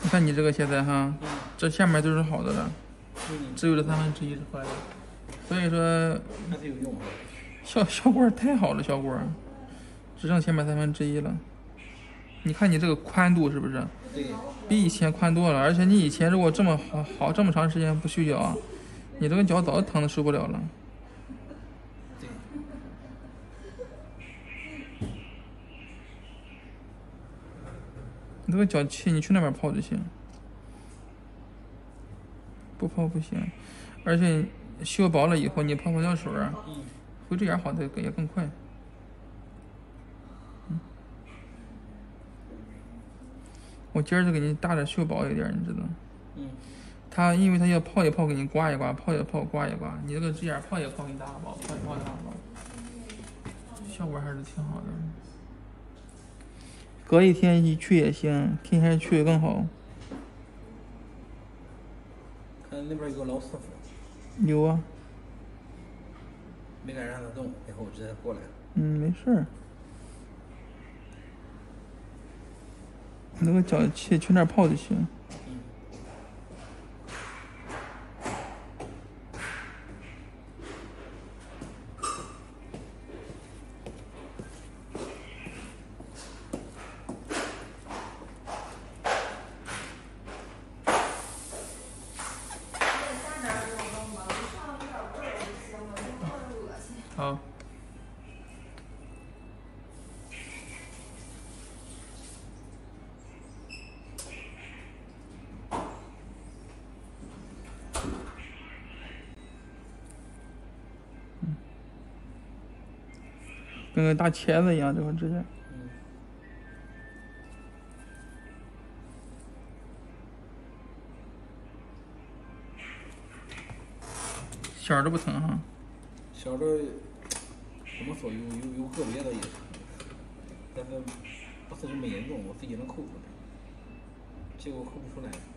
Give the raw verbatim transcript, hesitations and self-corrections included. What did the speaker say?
你看你这个现在哈， 嗯、 这下面都是好的了， 嗯、 只有这三分之一是坏的，所以说还是有用啊。 效效果太好了，效果只剩前面三分之一了。你看你这个宽度是不是？ 对， 比以前宽多了，而且你以前如果这么好好这么长时间不休脚，你这个脚早就疼的受不了了。 对。 你这个脚气，你去那边泡就行，不泡不行。而且修薄了以后，你泡泡药水啊，回这眼好的也更快。嗯，我今儿就给你大点修薄一点，你知道？ 嗯。 它因为它要泡一泡，给你刮一刮，泡一泡，刮一刮。你这个指眼泡一泡，给你打个包，泡一泡打个包，效果还是挺好的。隔一天一去也行，天天去更好。 看那边有个老师傅。 有啊。 没敢让他动，以后我直接过来。 嗯，没事儿。那个脚气去那儿泡就行。 嗯。 好。嗯，跟个大茄子一样，这个指甲。 嗯。 小的不疼哈。 小的怎么说？有有有个别的也是，但是不是这么严重，我自己能抠出来，结果抠不出来。